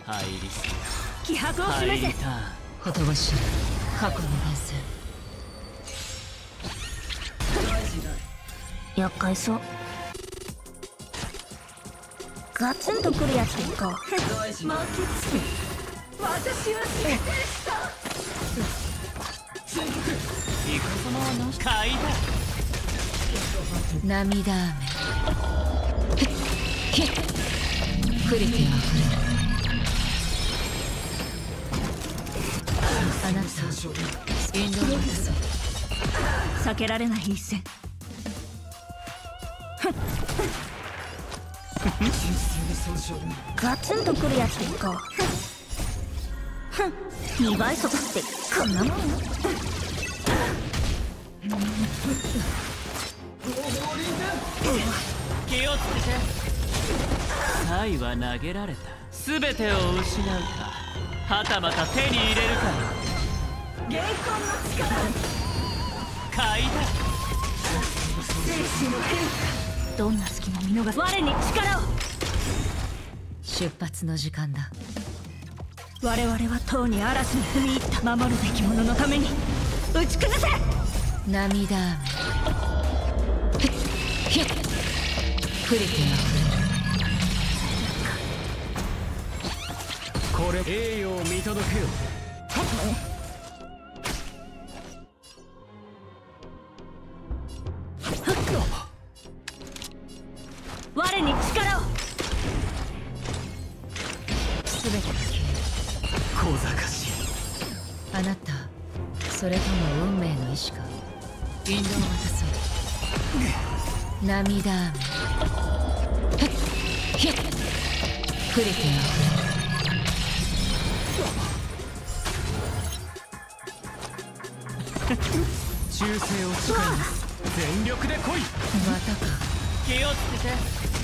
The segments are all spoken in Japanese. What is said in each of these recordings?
入りす気迫を示せ。 ほとばしる過去の連戦。 厄介そう。ガツンとくるやつでいこう。負けつけ。私は失敗した。 イカ様はなし買いだ。 涙雨降りては降る。あなた引導を渡そう。 避けられない一戦。ガツンとくるやつでいこう。2倍速ってこんなもん。 気をつけて。サイは投げられた。全てを失うか、はたまた手に入れるか。 霊魂の力。 買いだ。 生死の変化。どんな隙も見逃す。我に力を。 出発の時間だ。 我々はとうに嵐に踏み入った。守るべき者のために打ち崩せ。 涙雨降りてはこれ栄誉を見届けよ。 我に力を。 全てが消える。 小賢しい。 あなたそれとも運命の意志か。引導を渡そう。涙雨降りては忠誠を誓います。全力で来い。 またか。 気をつけて。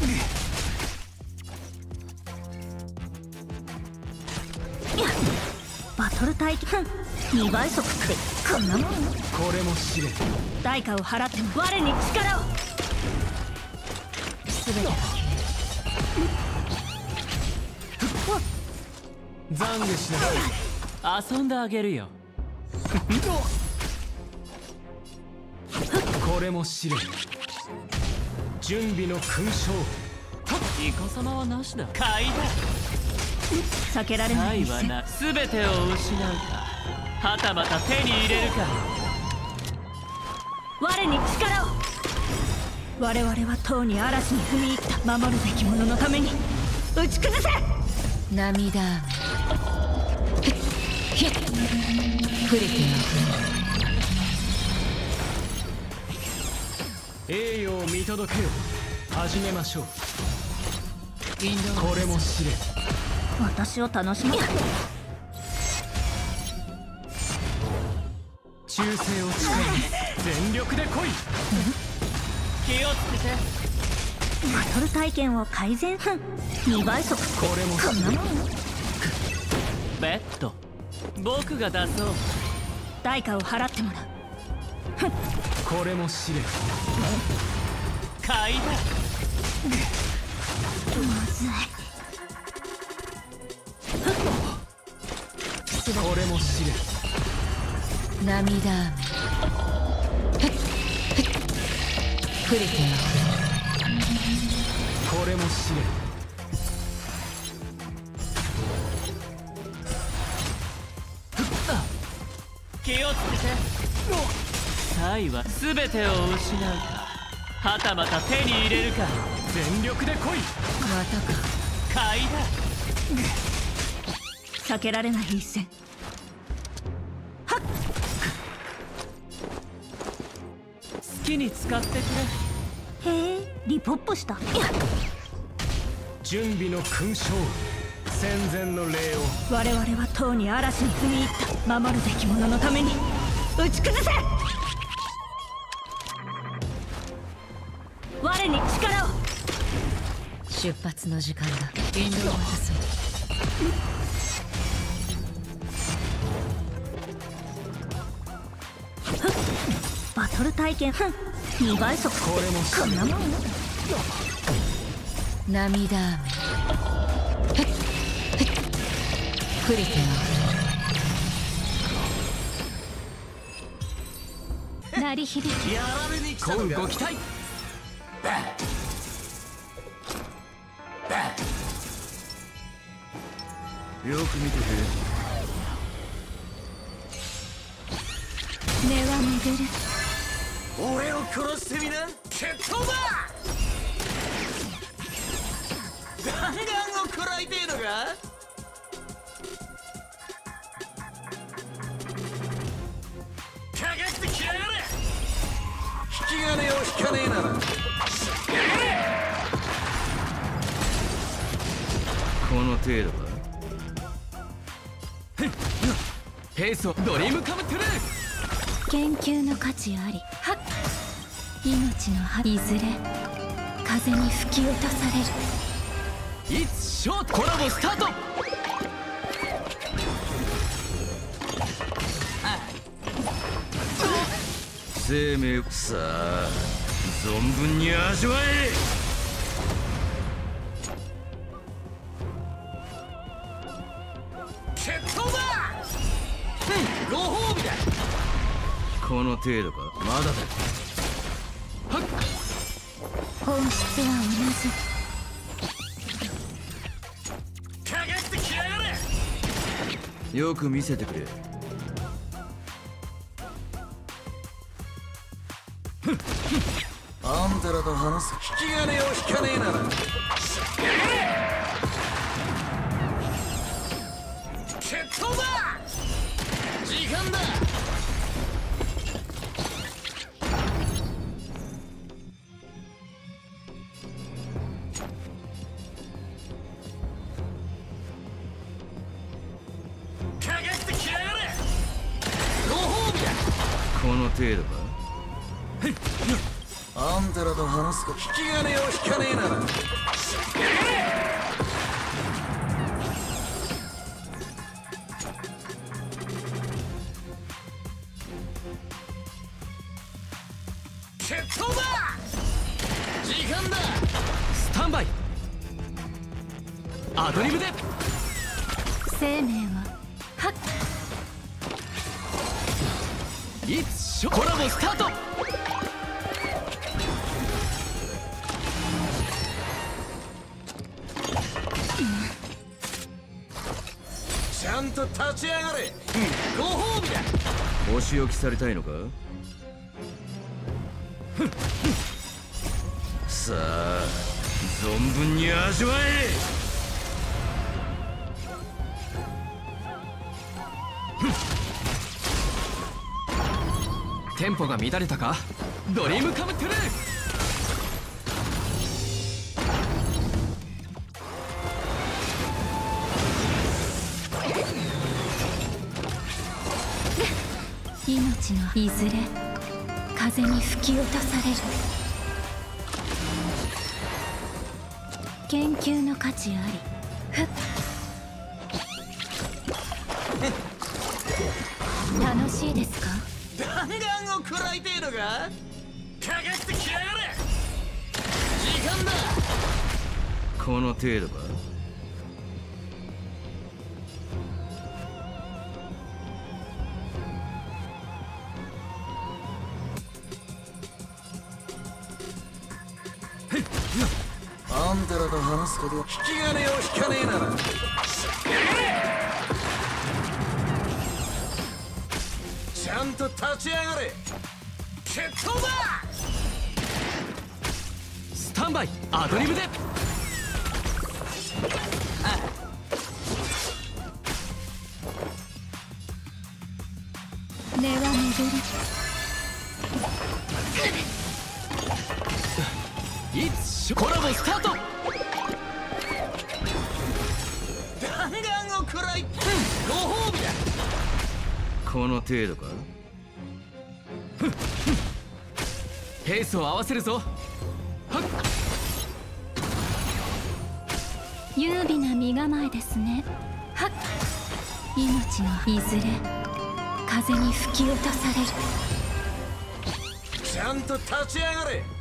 バトル体験。2倍速ってこんなもん。 これも試練。 代価を払っても我に力を。 全てが消える。 懺悔しなさい。遊んであげるよ。これも試練。準備の勲章。イカ様はなしだ。買いだ。 避けられない一戦。 な全てを失うか、はたまた手に入れるか。 我に力を。我々はとうに嵐に踏み入った。守るべき者のために打ち崩せ。 涙雨降りては栄誉を見届けよ。始めましょう。 引導これも試練。 私を楽しませ。 忠誠を誓います。全力で来い。気をつけて。 バトル体験を改善。2倍速ってこれもこんなもん。 ベッド僕が出そう。 代価を払ってもらう。 これも試練。買いだ。 まずい。 これも試練。 涙雨降りてはこれも試練。気をつけて。サイは全てを失うか、はたまた手に入れるか。全力で来い。 またか。 買いだ。 避けられない一戦。はっ。 好きに使ってくれ。 へえ、リポップした。 準備の勲章。戦前の礼を。 我々はとうに嵐に踏み入った。守るべき者のために打ち崩せ。我に力を。 出発の時間だ。引導を渡そう。 バトル体験。2倍速ってこれもこんなもん。 涙雨くり手を鳴り響きやられに来た今のか。 ご期待。 よく見てて。 根は巡る。 俺を殺してみな。決闘だ。弾丸を食らいてえのか。かかってきやがれ。引き金を引かねえなら。 この程度か。ペースをドリームカムトゥルー。 研究の価値あり。はっ。命の葉いずれ風に吹き落とされる。 いつショートコラボスタート。 生命さあ存分に味わえ。決闘だ。ご褒美だ。 この程度か。まだだ。 本質はかかってきやがれ。 よく見せてくれ。 あんたらと話す。引き金を引かねえなら。決闘だ。時間だ。かかってきやがれ。ご褒美だ。 この程度か。 あんたらと話すか。引き金を引かねえなら。決闘だ。時間だ。 スタンバイ。アドリブで。 生命ははっ。 いつショコラボスタート。 ちゃんと立ち上がれ。ご褒美だ。 お仕置きされたいのか。 さあ存分に味わえ。 テンポが乱れたか。ドリームカムトゥルー。 命のいずれ風に吹き落とされる。研究の価値あり。ふっ。楽しいですか。 弾丸を食らいてえのか。かかってきやがれ。時間だ。 この程度か。 あんたらと話すことは引き金を引かねえなら。ちゃんと立ち上がれ。決闘だ。 スタンバイ。アドリブで。 根は巡る。 いつショコラボスタート。 弾丸を食らい。ご褒美だ。 この程度か。ペースを合わせるぞ。はっ。 優美な身構えですね。はっ。命のいずれ風に吹き落とされる。 ちゃんと立ち上がれ。